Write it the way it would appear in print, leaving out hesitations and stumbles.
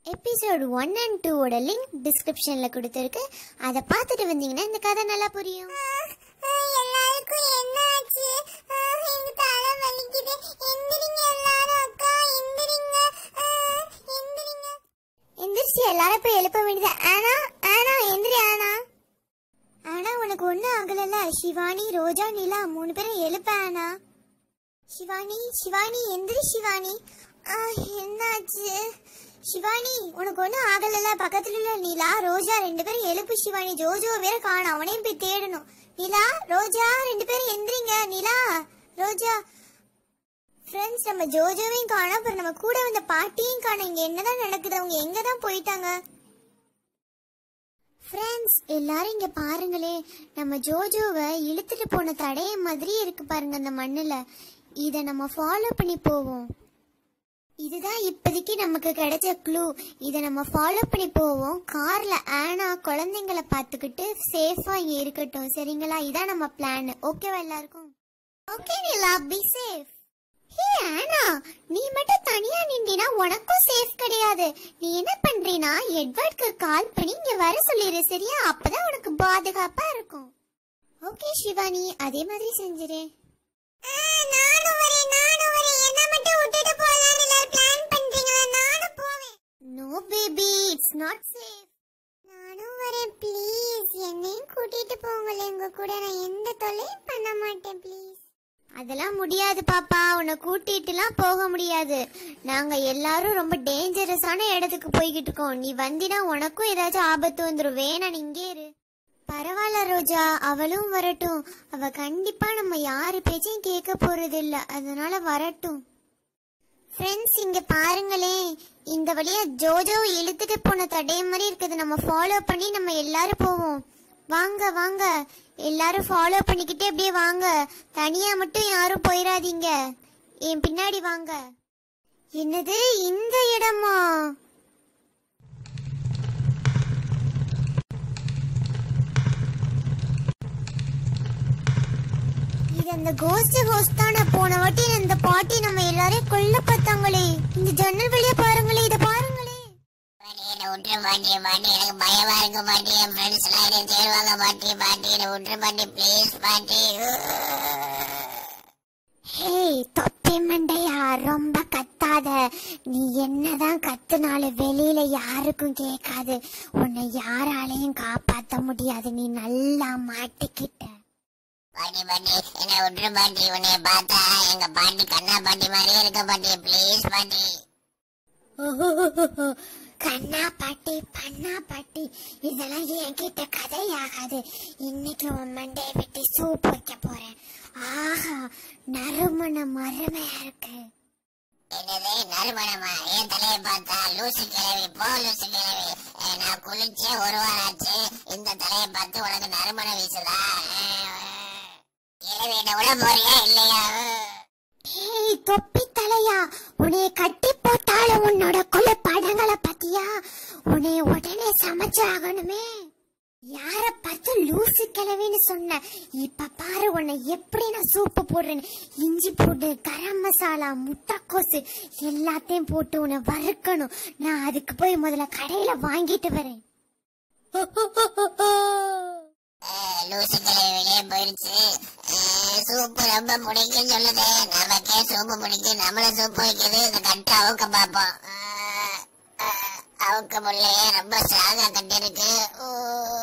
Episode 1 and 2 ஓட link டிஸ்கிரிப்ஷன்ல கொடுத்திருக்கு. அத பார்த்துட்டு வந்தீங்கன்னா இந்த கதை நல்லா புரியும். எல்லாருக்கும் என்னாச்சு? எனக்கு தலை வலிக்குது. எந்திரிங்க எல்லாரும். அக்கா எந்திரிங்க. எந்திரிங்க. எந்திரிச்சு எல்லாரும் போய் எழுப்ப வேண்டியது. ஆனா ஆனா எந்திரி ஆனா. ஆனா உனக்கு ஒண்ணும் ஆகலல்ல. சிவானி, ரோஜா, நிலா 3 பேரும் எழுப்ப ஆனா. சிவானி எந்திரி சிவானி. என்னாச்சு சிவானி? உனக்கு ஒன்றும் ஆகலல்ல. பக்கத்துல உள்ள நிலா, ரோஜா 2 பேரும் எழுப்பு சிவானி. ஜோஜோ வேற காணும், அவனையும் போய் தேடணும். நிலா, ரோஜா 2 பேரும் எந்திரிங்க. நிலா, ரோஜா. ஃப்ரெண்ட்ஸ், நம்ம ஜோஜோவையும் காணோம், அப்புறம் நம்ம கூட வந்த பாட்டியும் காணோம். இங்க என்னதான் நடக்குது? அவங்க எங்க தான் போயிட்டாங்க? ஃப்ரெண்ட்ஸ், எல்லாரும் இங்க பாருங்களே. நம்ம ஜோஜோவை இழுத்துட்டு போன தடைய மாதிரி இருக்கு பாருங்க அந்த மண்ணுல. இத நம்ம ஃபாலோ பண்ணி போவோம். இதுதான் இப்போதைக்கு நமக்கு கிடைச்ச க்ளூ. இதை நம்ம ஃபாலோ பண்ணி போவோம். கார்ல ஆனா குழந்தைங்களை பார்த்துக்கிட்டு சேஃபா இங்க இருக்கட்டும், சரிங்களா? இதான் நம்ம பிளான். ஓகேவா எல்லாருக்கும்? Okay Nila, be safe. Hey ஆனா, நீ மட்டும் தனியா நின்றினா உனக்கும் சேஃப் கிடையாது. நீ என்ன பண்றீனா, எட்வர்ட்க்கு கால் பண்ணி இங்க வர சொல்லிடு, சரியா? அப்பதான் உனக்கு பாதுகாப்பா இருக்கும். ஓகே சிவானி, அதே மாதிரி செஞ்சிரு. நானும் வரேன். என்ன மட்டும் விட்டுட்டு போலாம்னு எல்லாரும் பிளான் பண்றீங்களா? நானும் போவேன். No baby, it's not safe. நானும் வரேன் ப்ளீஸ். என்னையும் கூட்டிட்டு போங்களே உங்க கூட. நான் எந்த தொல்லையும் பண்ண மாட்டேன் ப்ளீஸ். அதெல்லாம் முடியாது பாப்பா, உன்னை கூட்டிட்டுலாம் போக முடியாது. நாங்க எல்லாரும் ரொம்ப டேஞ்சரஸான இடத்துக்கு போய்கிட்டு இருக்கோம். நீ வந்தினா உனக்கும் ஏதாச்சும் ஆபத்து வந்துடும். வேணா நீ இங்கே இரு. பரவாயில்ல ரோஜா, அவளும் வரட்டும். அவ கண்டிப்பா நம்ம யாரு பேச்சையும் கேட்க போறது இல்ல, அதனால வரட்டும். ஃப்ரெண்ட்ஸ், இங்க பாருங்களே. இந்த வழியா ஜோஜோ இழுத்துட்டு போன தடைய மாதிரி இருக்குது. நம்ம ஃபாலோ பண்ணி நம்ம எல்லாரும் போவோம். வாங்க வாங்க, எல்லாரும் ஃபாலோ பண்ணிக்கிட்டே அப்படியே வாங்க. தனியா மட்டும் யாரும் போயிடாதீங்க. என் பின்னாடி வாங்க. என்னது இந்த இடமா? இது அந்த கோஸ்ட் ஹவுஸ் தானே? போன வாட்டி இந்த பாட்டி நம்ம எல்லாரையும் கொல்ல பார்த்தாங்களே. இந்த ஜன்னல் வழியா பாருங்களே, இத பாருங்களே. விட்டுரு பாட்டி. எனக்கு பயமா இருக்கு பாட்டி. என் ஃப்ரெண்ட்ஸ் எல்லாம் என்ன தேடுவாங்க பாட்டி. என்ன விட்டுரு பாட்டி ப்ளீஸ் பாட்டி. ஹே தொப்பி மண்டையா, ரொம்ப கத்தாத. நீ என்னதான் கத்துனாலும் வெளியில யாருக்கும் கேட்காது. உன்னை யாராலையும் காப்பாத்த முடியாது. நீ நல்லா மாட்டிக்கிட்ட. பாட்டி என்ன விட்டுரு பாட்டி. உன்னைய பார்த்தா எங்க பாட்டி கண்ணா பாட்டி மாதிரியே இருக்க பாட்டி ப்ளீஸ் பாட்டி. கண்ணா பாட்டி, பண்ணா பாட்டி, இதெல்லாம் என்கிட்ட கதையாகாது. இன்னைக்கு உன் மண்டையை விட்டு சூப் வைக்க போறேன். ஆஹா, நறுமணம் அருமையா இருக்கு. என்னது நறுமணமா? என் தலையை பார்த்தா லூசு கிழவி போ, லூசு கிழவி. நான் குளிச்சே 1 வாரம் ஆச்சு. இந்த தலையை பார்த்து உனக்கு நறுமணம் வீசுதா? கிழவி என்ன விட போறியா இல்லையா? ஏய் தொப்பி தலையா, உன்னை கட்டி போட்டாலும் உன்னோட கொலை படங்களை பத்தியா? உன்னை உடனே சமைச்சு ஆகணுமே. யார பார்த்து லூசு கிழவின்னு சொன்ன? இப்ப பாரு உன்னை எப்படி நான் சூப்பு போடுறேன்னு. இஞ்சி பூண்டு, கரம் மசாலா, முட்டைக்கோசு எல்லாத்தையும் போட்டு உன்னை வறுக்கணும். நான் அதுக்கு போய் முதல்ல கடையில வாங்கிட்டு வரேன். லூசு கிழவி வெளியே போயிருச்சு. சூப்பு ரொம்ப பிடிக்கும் சொல்லுது. நமக்கே சூப்பு பிடிக்கும், நம்மள சூப்பு வைக்குது. இந்த கட்டை அவுக்க பாப்போம். அவுக்க முடியலையே, ரொம்ப ஸ்ட்ராங்கா கட்டி இருக்கு.